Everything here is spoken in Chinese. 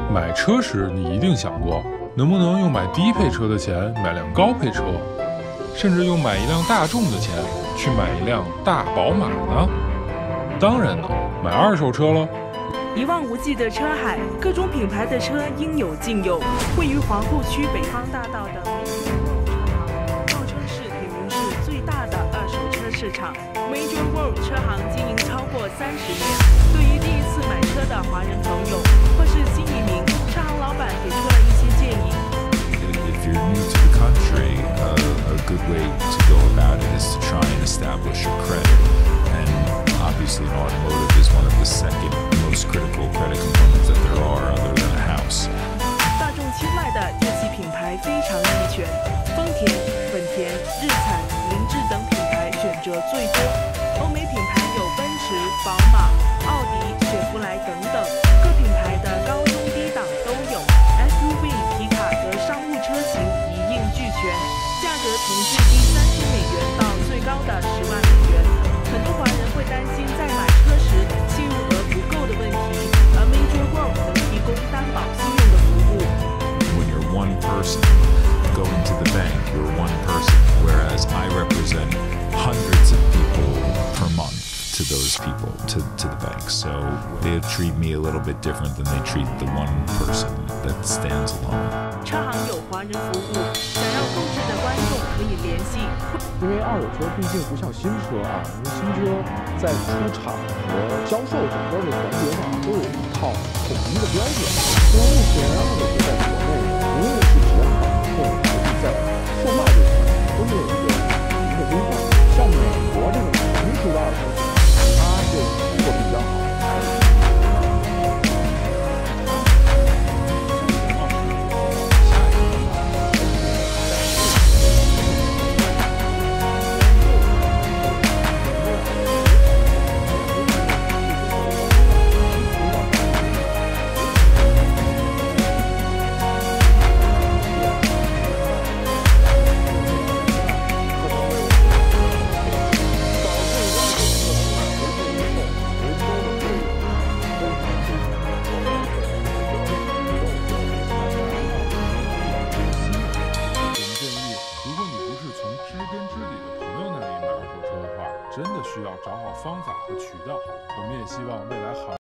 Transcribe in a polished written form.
买车时，你一定想过，能不能用买低配车的钱买辆高配车，甚至用买一辆大众的钱去买一辆大宝马呢？当然能，买二手车喽。 一望无际的车海，各种品牌的车应有尽有。位于皇后区北方大道的号称是铁云市最大的二手车市场。Major World 车行经营超过30年。对于第一次买车的华人朋友，或是新移民，车行老板给出了一些建议。 If you're new to the country, a good way to go about it is to try and establish your credit. And obviously, an automotive is one of the second most critical credit components that there are, other than a house. 大众青睐的日系品牌非常齐全，丰田、本田、日产、凌志等品牌选择最多。欧美品牌有奔驰、宝马、奥迪、雪佛兰等等，各品牌的高中低档都有。SUV、皮卡和商务车型一应俱全，价格从最低$30,000到最高的10万美元。很多华人会担心在买车时信用额不够的问题，而 Major World 能提供担保信用的服务。 When you're one person going to the bank, you're one person, whereas I represent hundreds of people per month to those people, to the bank. So they treat me a little bit different than they treat the one person that stands alone. 车行有华人服务，想要购置的观众可以联系。 因为二手车毕竟不像新车啊，因为新车在出厂和销售整个的环节上都有一套统一的标准。那么目前二手车在国内，无论是质量管控还是在售卖这一块，都没有一个规范。像美国这种成熟的二手车，它就做比较好。 真的需要找好方法和渠道。我们也希望未来行